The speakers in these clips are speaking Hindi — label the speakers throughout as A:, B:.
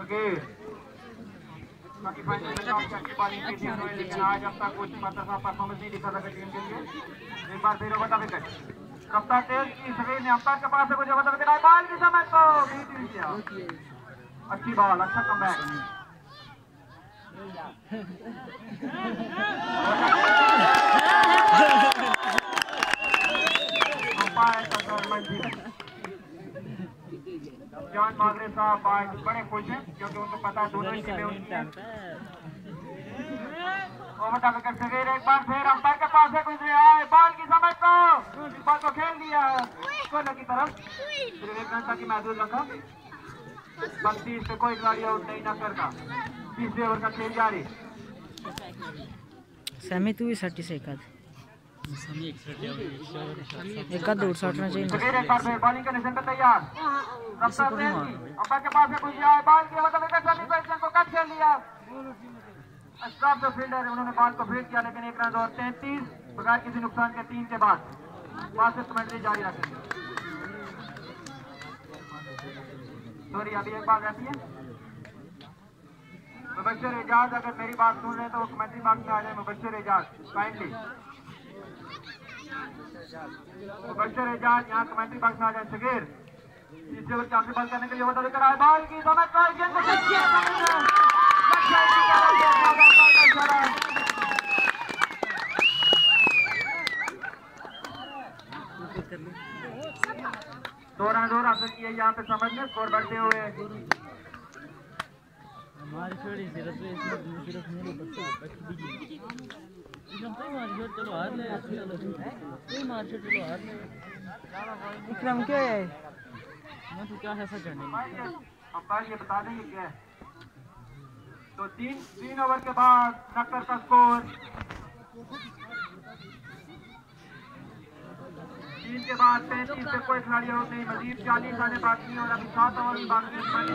A: बाकी फाइनल में टॉप की बॉलिंग की थी उन्होंने, लेकिन आज अब तक कुछ मतलब परफॉर्मेंस नहीं दिखा था टीम के लिए। एक बार फिर बता विकेट कप्तान तेज की सभी ने अंपायर के पास से कुछ बता विकेट बॉल की समय को बीट किया। अच्छी बॉल, अच्छा कमबैक। अंपायर का जॉन मागरे साहब आज बड़े खुश हैं क्योंकि उनको पता दोनों ही टीमें उनकी हैं। ओवरटा विकेट सगीर एक बार फिर अंपायर के पास है कुछ आए बॉल की समझ को बॉल को खेल दिया कोने की तरफ। सिर्फ एक घंटा की महदूद रखा 32 पे कोई खिलाड़ी आउट नहीं नक्कर का। 30वें ओवर का खेल जारी।
B: सैमी तू भी 60 से एक दौड़ साटना चाहिए।
A: सगीर एक बार फिर बॉलिंग करने से तैयार। अंपायर के पास है कुछ आए बॉल की मतलब विकेट सभी बैट्समैन को कट खेल लिया। स्टॉप द फील्डर उन्होंने बॉल को फील्ड किया लेकिन एक रन और 33 बगैर किसी नुकसान के 3 के बाद पास से कमेंट्री जारी रखेंगे। सॉरी अभी एक बात रहती है मुबश्शिर एजाज अगर मेरी बात सुन रहे हैं तो कमेंट्री बॉक्स में आ जाए। मुबश्शिर एजाज काइंडली मुबश्शिर एजाज यहाँ कमेंट्री बॉक्स में आ जाए। सगीर तीसरे ओवर की आखिरी बॉल करने के लिए होता लेकर आए बॉल की समझ को दो रन हासिल किए यहाँ पे समझ में स्कोर बढ़ते हुए।
B: विक्रम क्या है
A: अंपायर ये बता देंगे क्या है। तो तीन ओवर के बाद नक्कर का स्कोर 3 के बाद 35 पे कोई खिलाड़ी आउट नहीं। मजीद 40 आने बाकी और अभी 7 ओवर बाकी।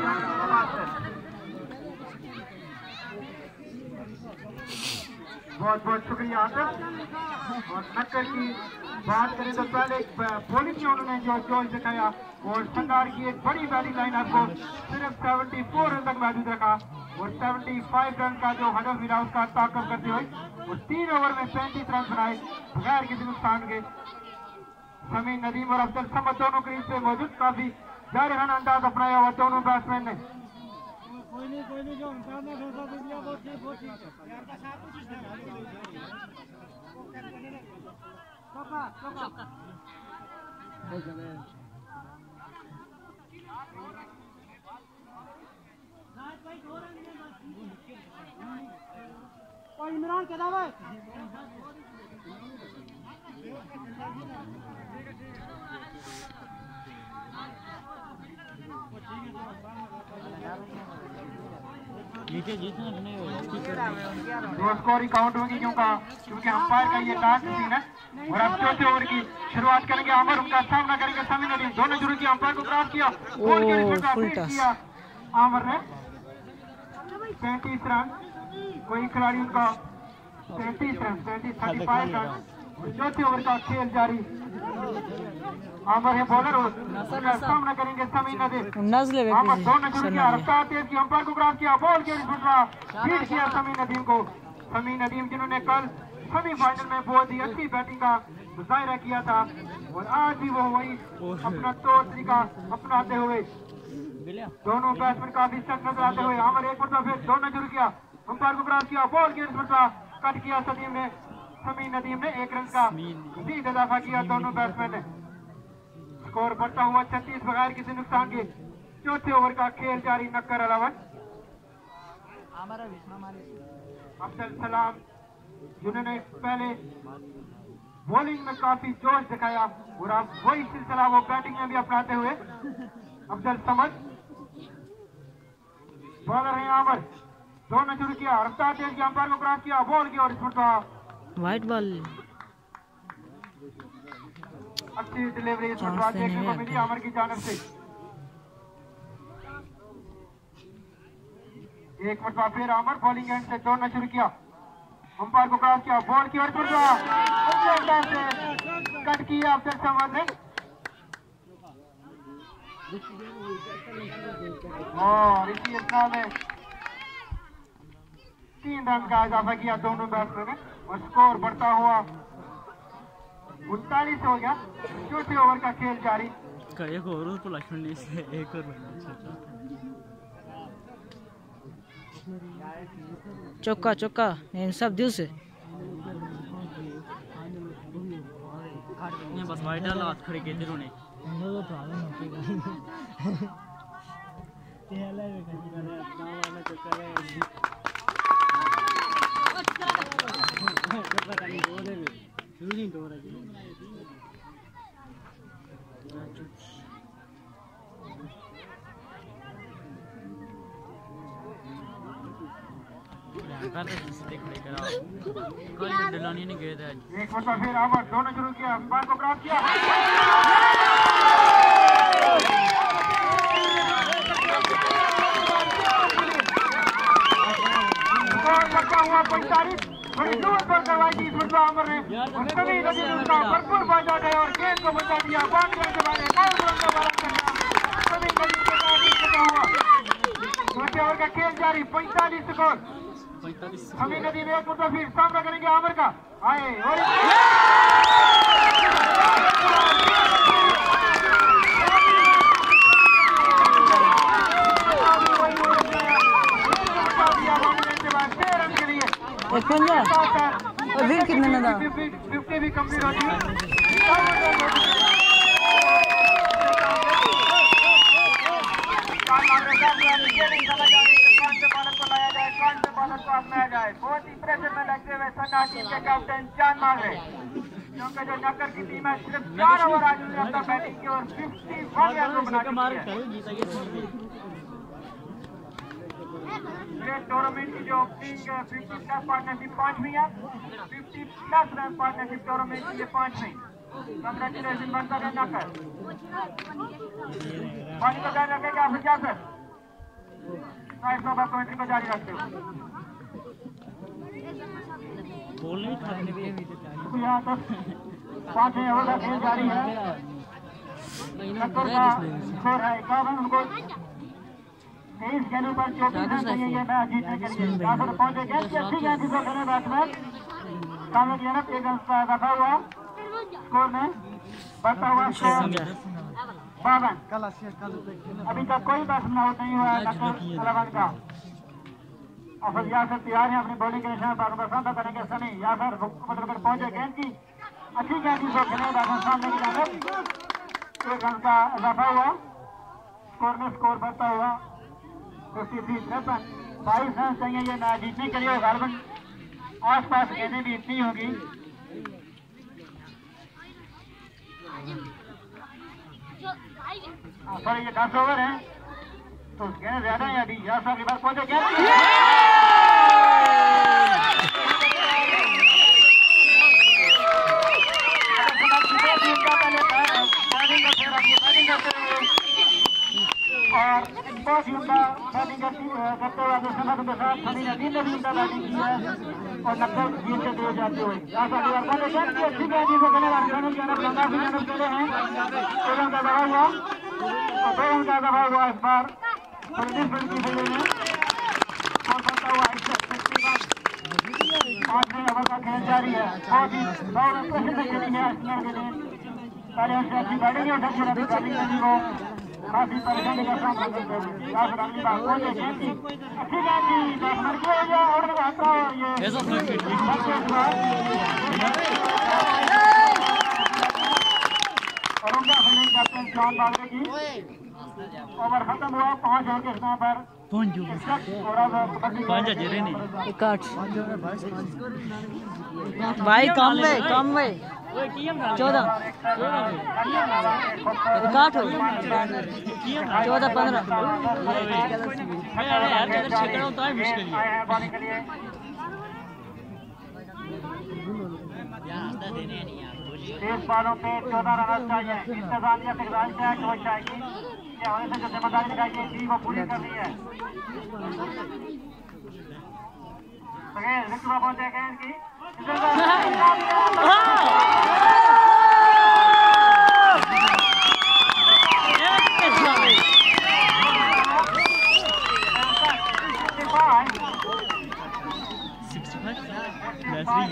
A: बहुत बहुत शुक्रिया आसिफ। और नक्कर की बात करें तो पहले बॉलिंग में उन्होंने जो जोश दिखाया और सरकार की एक बड़ी बैटिंग लाइन आपको सिर्फ 74 रन तक महदूद रखा और 75 रन का जो हडफ मिला उसका ताकत करते हुए और 3 ओवर में 35 रन बनाए बगैर किसी नुकसान के। समीर नदीम और अफजल समद दोनों क्रीज पे मौजूद काफी जारहाना अंदाज अपनाया हुआ दोनों बैट्समैन ने।
C: इमरान के दावा
A: दो स्कोर ही काउंट होगी क्योंकि अंपायर का ये लास्ट सीन है। और अब चौथे ओवर की शुरुआत करेंगे अमर उनका सामना करेंगे समीर नदीम। दोनों जुड़े की अंपायर को क्रॉस किया आमर ने 35 रन कोई खिलाड़ी उनका 35 रन 35 रन। चौथे ओवर का खेल जारी। आमर है बॉलर और सामना करेंगे समीर नदीम। आमर दोनों जुड़े किया रफ्तार तेज की अंपायर को क्रॉस किया बॉल के फीड किया समीर नदीम को। समीर नदीम जिन्होंने कल सेमीफाइनल में बहुत ही अच्छी बैटिंग का मुजाहिरा किया था और आज भी वो वही अपना तौर तरीका अपनाते हुए दोनों बैट्समैन काफी सख्त नजर आते हुए। आमर एक बार फिर दोनों जुड़ किया अंपायर को क्रॉस किया बॉल के कट किया समीर नदीम ने 1 रन का मजीद इजाफा किया दोनों बैट्समैन ने। स्कोर बढ़ता हुआ 36 बगैर किसी नुकसान के। चौथे ओवर का खेल जारी। नक्कर 11 अफजल सलाम जिन्होंने पहले बॉलिंग में काफी जोश दिखाया और अब वही सिलसिला वो बैटिंग में भी अपनाते हुए। अफजल समद बॉलर है आमर दोनों शुरू किया रफ्तार तेज की अंपायर को क्रॉस किया बॉल की और
B: व्हाइट बॉल
A: अच्छी डिलीवरी देखने को मिली आमर की जानिब से। एक मरतबा फिर आमर बॉलिंग एंड से दोनों शुरू किया अंपायर को क्रॉस किया बॉल की ओर कट किया अफजल समद ने। और इसी इतना में 3 रन का इजाफा किया दोनों बैट्समैन ने और स्कोर बढ़ता हुआ 39 हो गया। चौथे ओवर का खेल जारी।
D: एक और तो लक्ष्मण से एक और
B: चौका चौका इन सब दिल से
D: बस वाइड डाला हाथ खड़े के दिलों ने दिलानी नहीं गए थे
A: एक मतलब फिर आवाज दोनों शुरू किया अंपायर को प्राप्त किया लगा हुआ 45 बड़ी जोर पर करवाई थी सुरजा अमर ने और सभी नदी उसका भरपूर बाजा गए और गेंद को बचा दिया। बात करने वाले सभी नदी के साथ लगा हुआ। दूसरे ओवर का खेल जारी 45 स्कोर। सभी नदी में एक मतलब फिर सामना करेंगे आमर का आए और
B: और विन कितने में था
A: 50 भी कंप्लीट होती है। बहुत ही प्रेशर में लगते हुए संघा टीम के कैप्टन जान मार रहे क्योंकि जो नक्कर की टीम है सिर्फ 4 ओवर आज उन्होंने अपना बैटिंग की और 51 रन को बना दिया है। टूर्नामेंट की जो ओपनिंग 50 प्लस पार्टनरशिप 5वीं है 50 प्लस रन पार्टनरशिप टूर्नामेंट की 5वीं। कंग्रेचुलेशन बनता है नक्कर पानी को जारी रखेगा फिर क्या सर साइड में कमेंट्री को जारी रखते हो
D: बोलने खाने भी
A: यहाँ तक 5वें ओवर का खेल जारी है। नक्कर का स्कोर है 51 उनको 23 गेंदों पर 34 रन चाहिए ये मैच जीतने के लिए। यहाँ पर पहुंचे गेंद की अच्छी गेंद जिसको खेले बैट्समैन सामने की तरफ 1 रन रखा हुआ स्कोर में बढ़ता हुआ स्कोर 52। अभी तक कोई बैट्समैन आउट नहीं हुआ है नक्कर 11 का। अफज यासर तैयार है अपनी बॉलिंग के निशान पर सामना करेंगे सनी यासर मतलब कर पहुंचे गेंद की अच्छी गेंद जिसको खेले बैट्समैन सामने की तरफ 1 रन का इजाफा हुआ स्कोर में स्कोर बढ़ता हुआ 22 रन चाहिए ये मैच जीतने के लिए। गालबन आसपास गेंदें भी इतनी होगी सॉरी ये 10 ओवर है तो गेंद ज्यादा है अभी यहाँ साहब के पास पहुंचे गेंद और बहुत ही उनका बैटिंग करते हुए समय के साथ सभी ने 3 भी उनका बैटिंग की है और नक्कर जीतते हुए जाते हुए अच्छी गेंद जिसको खेले रनों की अनब लंबा भी अनब खेले हैं 1 रन का दबा हुआ और 2 रन का दबा हुआ इस बार 36 रन की फील्डिंग में और बनता हुआ 5वें ओवर का खेल जारी है। बहुत ही 9 रन प्रेशर में खेली है स्पिनर के लिए पहले उनसे अच्छी बैटिंग है उठा रन बैटिंग करनी वो काफी परेशानी का सामना करते हुए अगली बार पहुंचे गेंद की अच्छी गेंद की बैट्समैन की हो गया और आता और ये और उनका फील्डिंग कैप्टन जॉन बागरे की ओवर खत्म हुआ 5 ओवर के समय पर
B: भाई कम वे 14 काट हो 14 15
A: तेज बालों पे 14 रन चाहिए। इंतजामिया से गुजारिश है कि वो चाहेगी कि होने से जो जिम्मेदारी दिखाई गई थी वो पूरी करनी है। पहुंचे गेंद की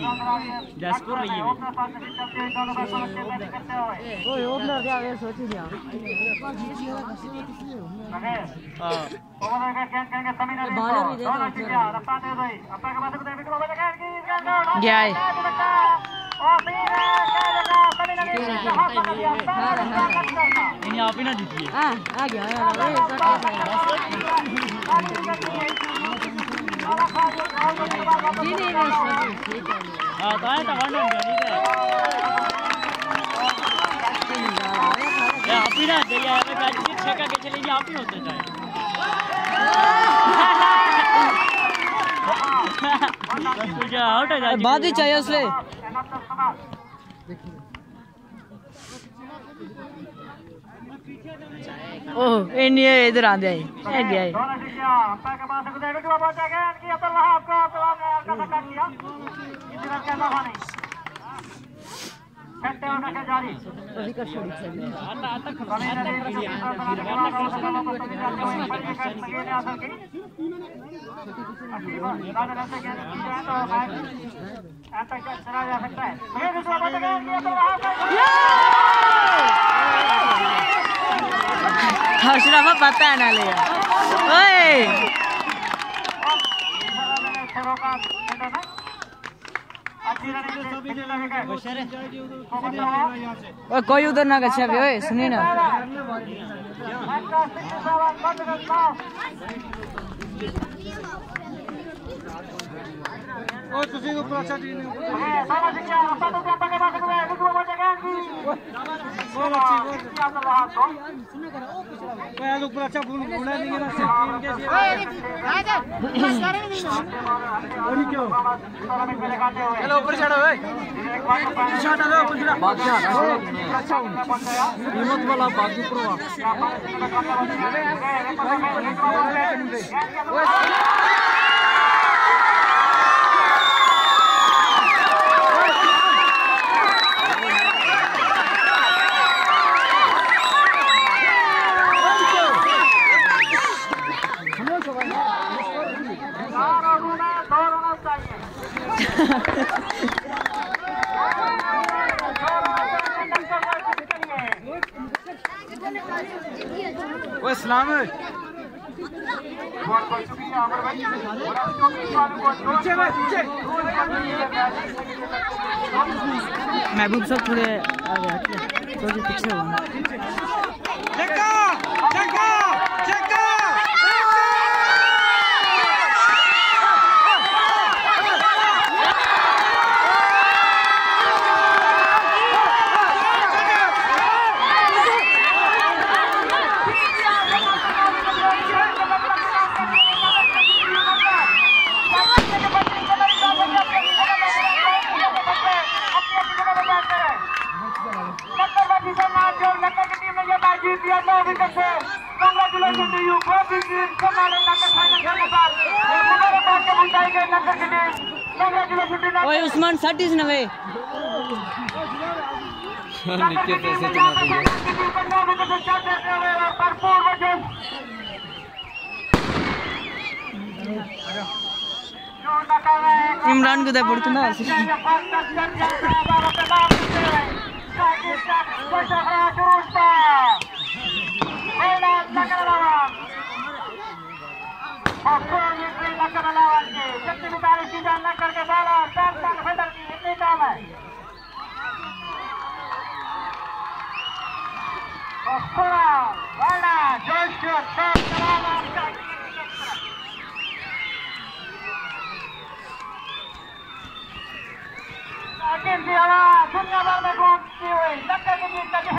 D: डैशबोर्ड रही है
B: ओए ओपनर क्या वे सोची दिया बालर भी दे दो गया है
D: इन्हें आप ही ना जीतिए
B: हां आ गया जी नहीं
D: हां तो है तवन जानी है आप ही ना दे यार मैं जी छक्का के चलेगी आप ही होते जाए क्या आउट है
B: बाद ही चाहिए उसले ओह ये इधर आ गया है गया है हर्षराफा पता है ना ले ओए कोई उधर ना गच्छा भी ओए सुनी ना
C: ओ तुसी ऊपर अच्छा जी ने ऊपर अच्छा बुला नहीं है ना चलो ऊपर चढ़ो ओए चढ़ो ऊपर चढ़ो बाकी कीमत वाला बाकी प्रवा वो इस्लाम है
B: महबूब सब थोड़े आ गए थोड़े पीछे हो ओए उस्मान साटीस न वे
C: नीचे पैसे चला दिए
B: इमरान को दे पड़तना
A: दुनिया भर में